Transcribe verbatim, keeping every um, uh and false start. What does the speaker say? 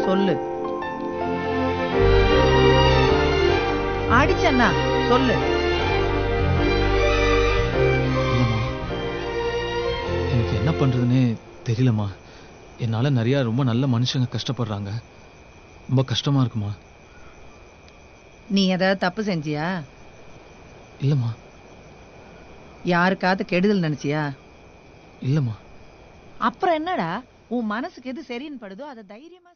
சொல்லு. அடிச்சண்ணா சொல்லு. எனக்கு என்ன பண்றதுன்னே தெரியலம்மா. என்னால நிறைய ரொம்ப நல்ல மனுஷங்க கஷ்டப்படுறாங்க. ரொம்ப கஷ்டமா இருக்குமா. நீ ஏதாவது தப்பு செஞ்சியா? இல்லம்மா. யாருக்காவது கெடுதல் நினைச்சியா? இல்லம்மா. அப்புறம் என்னடா, உன் மனசுக்கு எது சரின்னு படுதோ அதை தைரியமா